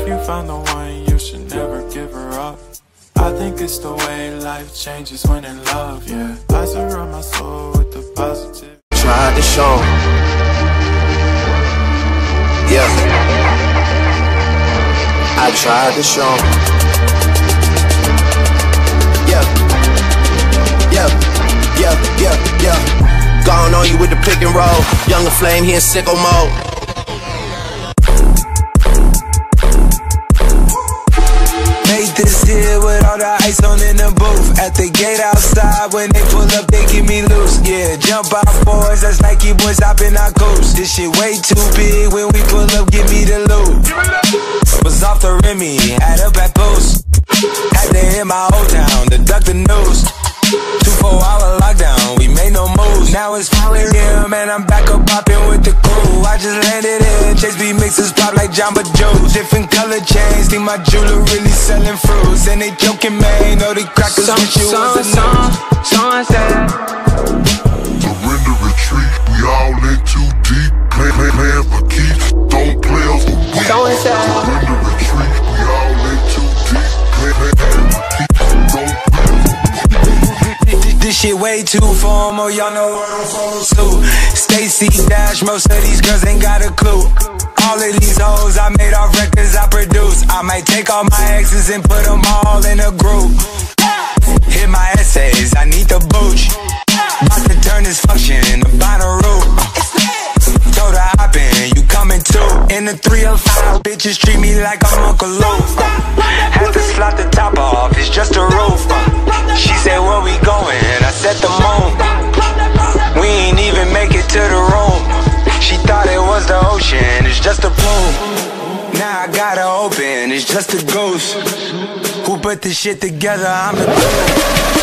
you found the one, you should never give her up. I think it's the way life changes when in love, yeah. I surround my soul with the positive. Tried to show 'em. Yeah, I tried to show 'em. Yeah, yeah, yeah, yeah, yeah. Gone on you with the pick and roll. Younger flame, he in sicko mode. Made this here with all the ice on in the booth. At the gate outside, when they pull up, they give me loose. Yeah, jump out boys, that's Nike boys hopping our coast. This shit way too big, when we pull up, give me the loot. Was off the Remy, had up at post. Had to hit my old town to duck the news. 2-4-hour lockdown, we made no moves. Now it's 4 AM and I'm back up popping with the crew. I just landed in, Chase B mixes pop like Jamba Joe's. Different color chains, think my jeweler really selling fruits. And they joking, man, know they crackers wish you was a news. Surrender, retreat, we all in too deep. Plan for keeps, don't play us for weeks. Surrender, retreat, we all in too deep. Plan for keeps, don't play us for weeks. This shit way too formal, y'all know what I'm follow suit. Stacy Dash, most of these girls ain't got a clue. All of these hoes I made off records I produce. I might take all my exes and put them all in a group. Hit my essays, I need the booch. About to turn this function into binary. Told her hop in, you coming too. In the 305, bitches treat me like I'm Uncle Luke. Had to slot the top off, it's just a roof. She said, where we going? I said the moon. We ain't even make it to the room. She thought it was the ocean, it's just a plume. Now I gotta open, it's just a ghost. Who put this shit together? I'm the glue.